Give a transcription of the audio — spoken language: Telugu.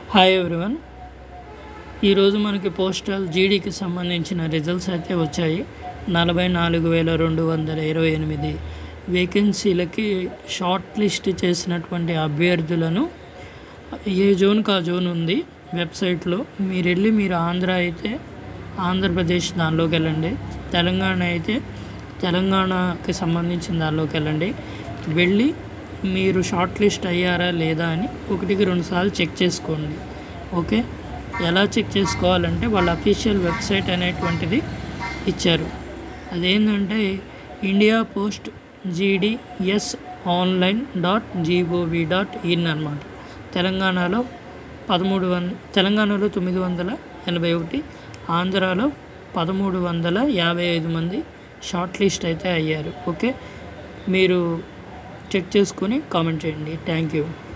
Hi everyone. ఈరోజు మనకి పోస్టల్ జీడీకి సంబంధించిన రిజల్ట్స్ అయితే వచ్చాయి. 44,228 వేకెన్సీలకి షార్ట్ లిస్ట్ చేసినటువంటి అభ్యర్థులను ఏ జోన్కి ఆ జోన్ ఉంది వెబ్సైట్లో. మీరు ఆంధ్ర అయితే ఆంధ్రప్రదేశ్ దానిలోకి వెళ్ళండి, తెలంగాణ అయితే తెలంగాణకి సంబంధించిన దానిలోకి వెళ్ళి మీరు షార్ట్ లిస్ట్ అయ్యారా లేదా అని 1-2 సార్లు చెక్ చేసుకోండి. ఓకే, ఎలా చెక్ చేసుకోవాలంటే వాళ్ళ అఫీషియల్ వెబ్సైట్ అనేటువంటిది ఇచ్చారు. అదేంటంటే ఇండియా పోస్ట్ GDS online.gov.in అన్నమాట. తెలంగాణలో 981, ఆంధ్రాలో 1355 మంది షార్ట్ లిస్ట్ అయితే అయ్యారు. ఓకే, మీరు చెక్ చేసుకొని కామెంట్ చేయండి. Thank you.